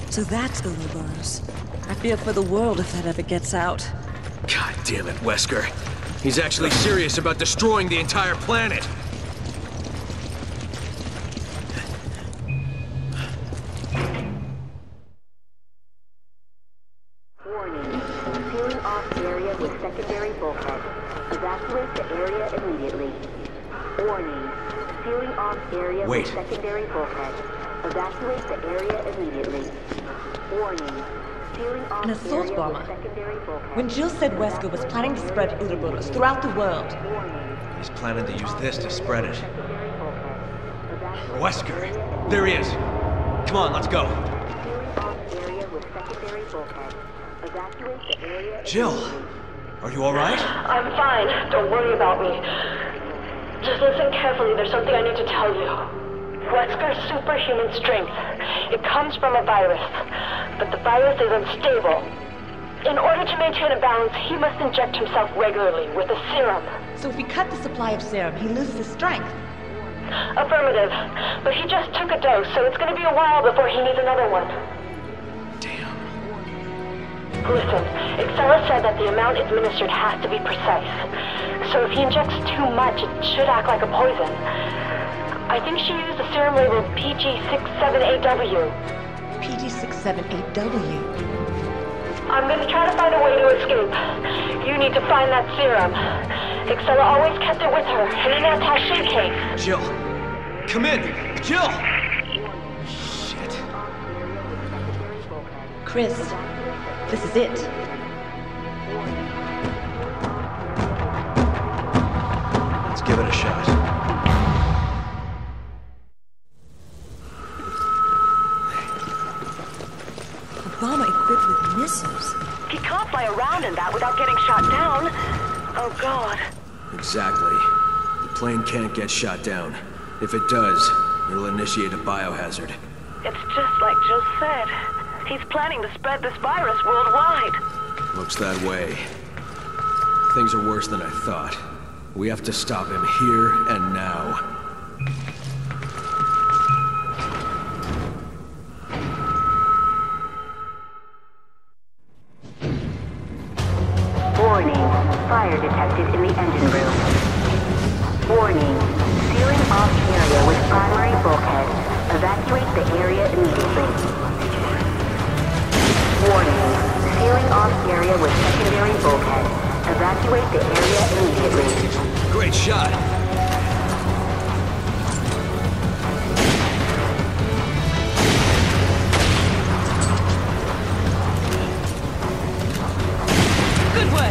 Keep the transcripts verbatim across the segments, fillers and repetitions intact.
So that's Uroboros. I fear for the world if that ever gets out. God damn it, Wesker. He's actually serious about destroying the entire planet. Warning. Sealing off area with secondary bulkhead. Evacuate the area immediately. Warning. Sealing off area Wait. with secondary bulkhead. Evacuate the area immediately. Warning. Sealing off An assault area bomber. with secondary bulkhead. When Jill said Wesker was planning to spread Uroboros throughout the world. He's planning to use this to spread it. Wesker! There he is! Come on, let's go! Jill! Are you alright? I'm fine. Don't worry about me. Just listen carefully. There's something I need to tell you. Wesker's superhuman strength. It comes from a virus. But the virus is unstable. In order to maintain a balance, he must inject himself regularly with a serum. So if we cut the supply of serum, he loses his strength. Affirmative. But he just took a dose, so it's going to be a while before he needs another one. Damn. Listen, Excella said that the amount administered has to be precise. So if he injects too much, it should act like a poison. I think she used a serum labeled P G six seven eight W. P G six seven eight W. I'm gonna try to find a way to escape. You need to find that serum. Excella always kept it with her, in an attaché case. Jill! Come in! Jill! Shit. Chris, this is it. Let's give it a shot. A bomber equipped with missiles. He can't fly around in that without getting shot down. Oh, God. Exactly. The plane can't get shot down. If it does, it'll initiate a biohazard. It's just like Jill said. He's planning to spread this virus worldwide. Looks that way. Things are worse than I thought. We have to stop him here and now. Warning. Fire detected in the engine room. Warning. Sealing off area with primary bulkhead. Evacuate the area immediately. Warning. Sealing off area with secondary bulkhead. Evacuate the area immediately. Great shot! Good work!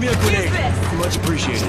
me a grenade. this. Much appreciated.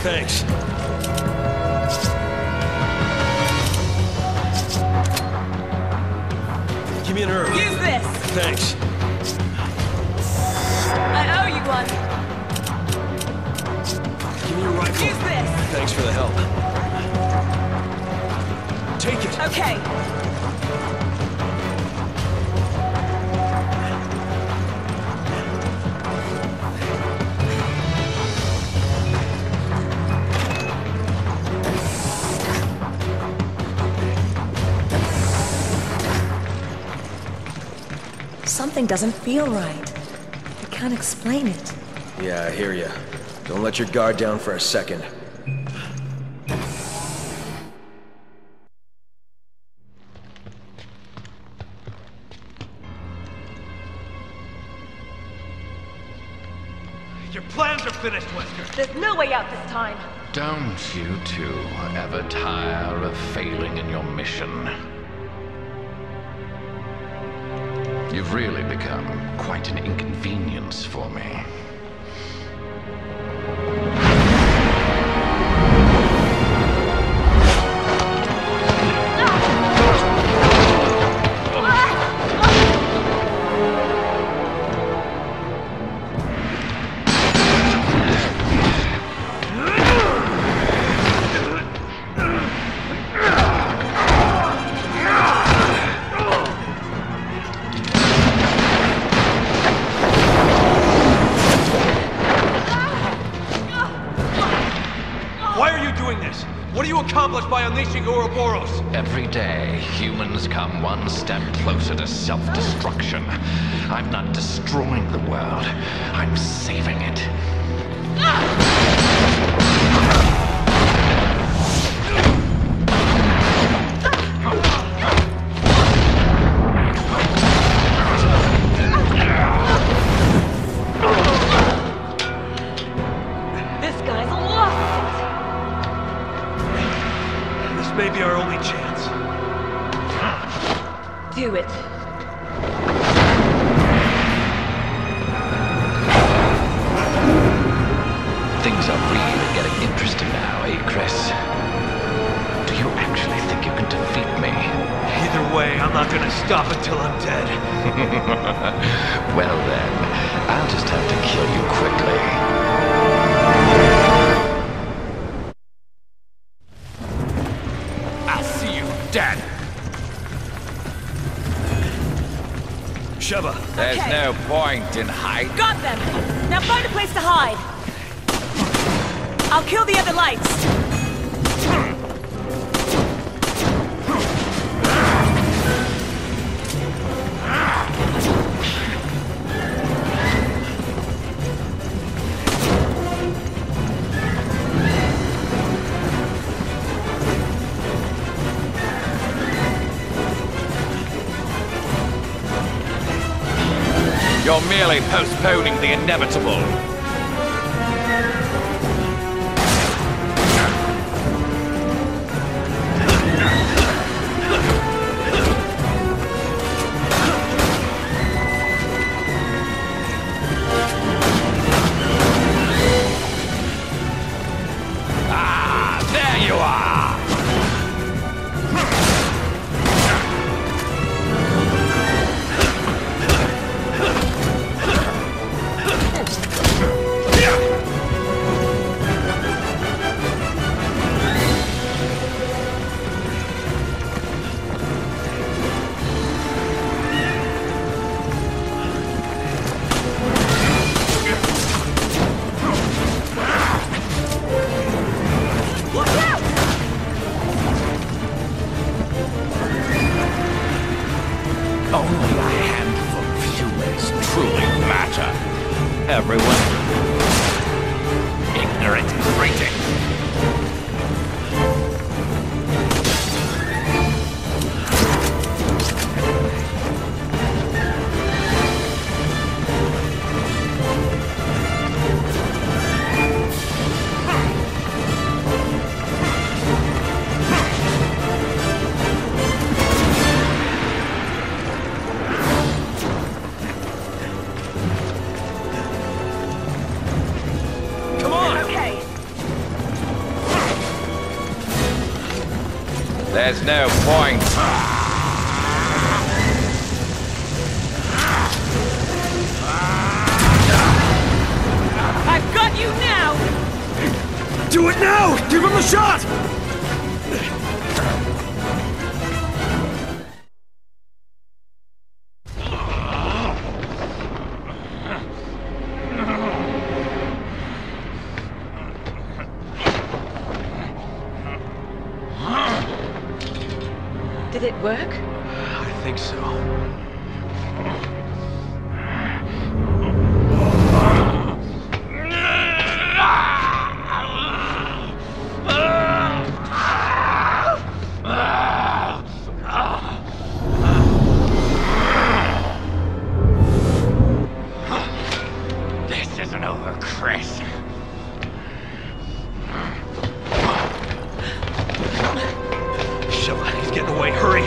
Thanks. Give me an herb. Use this! Thanks. I owe you one. Give me your rifle. Use this! Thanks for the help. Take it. Okay. Something doesn't feel right. I can't explain it. Yeah, I hear ya. Don't let your guard down for a second. Your plans are finished, Wesker. There's no way out this time. Don't you two ever tire of failing in your mission? You've really become quite an inconvenience for me. By unleashing Uroboros. Every day, humans come one step closer to self-destruction. I'm not destroying the world. I'm saving it. This guy's lost This may be our only chance. it. Do it. Things are really getting interesting now, eh, Chris? Do you actually think you can defeat me? Either way, I'm not gonna stop until I'm dead. Well then, I'll just have to kill you quickly. I'll see you dead. Sheva. There's Okay. no point in hiding. Got them! Now find a place to hide. I'll kill the other lights. You're merely postponing the inevitable. Ah, there you are! Only a handful of humans truly matter. Everyone. Ignorant cretin. There's no point. I've got you now! Do it now! Give him the shot! Did it work? I think so. This isn't over, Chris. Sheva, he's getting away. Hurry!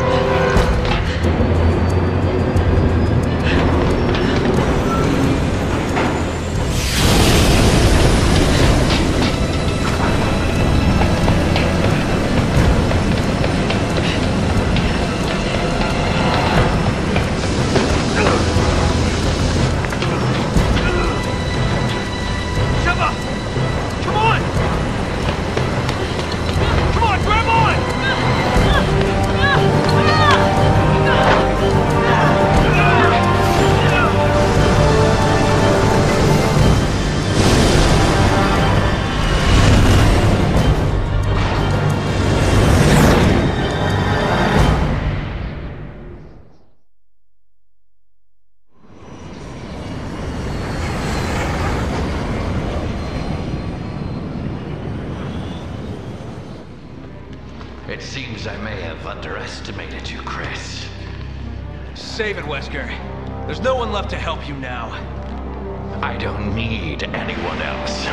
It seems I may have underestimated you, Chris. Save it, Wesker. There's no one left to help you now. I don't need anyone else.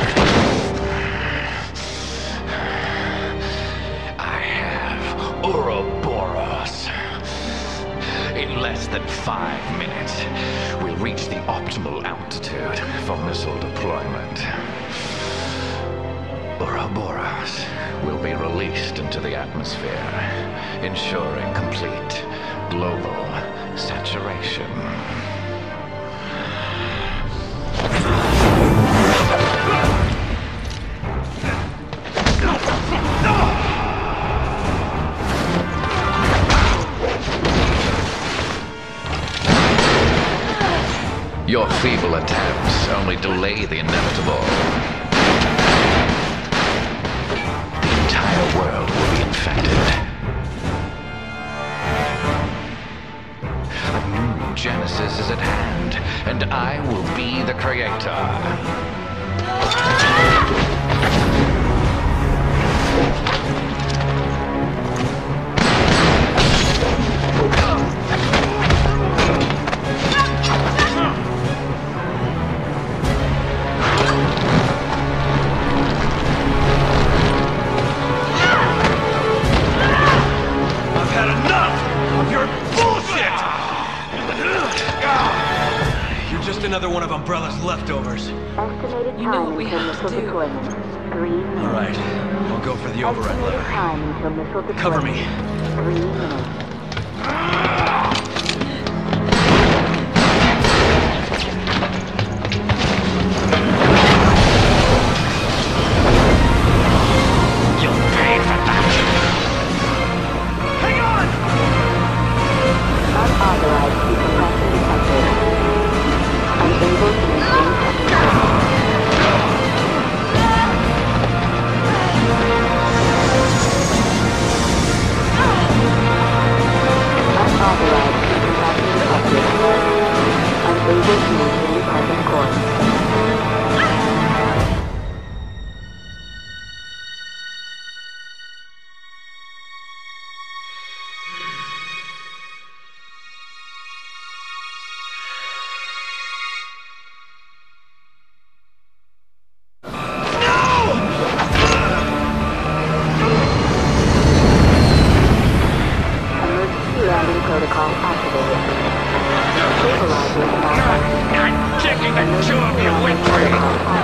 I have Uroboros. In less than five minutes, we'll reach the optimal altitude for missile deployment. Uroboros will be released into the atmosphere, ensuring complete global saturation. Your feeble attempts only delay the inevitable. The entire world will be infected. A new Genesis is at hand, and I will be the creator. Another one of Umbrella's leftovers. Estimated You know time what we until have to missile do. deployment. Three minutes. All right, I'll go for the override Estimated lever. time until missile deployment. Cover me. Three minutes. You'll pay for that! Hang on! Unauthorized decompression detected. Unable to maintain control. Unauthorized decompression detected. Unable to maintain present course. Protocol activated. Stabilizing malfunction. I'm taking the two of you with me!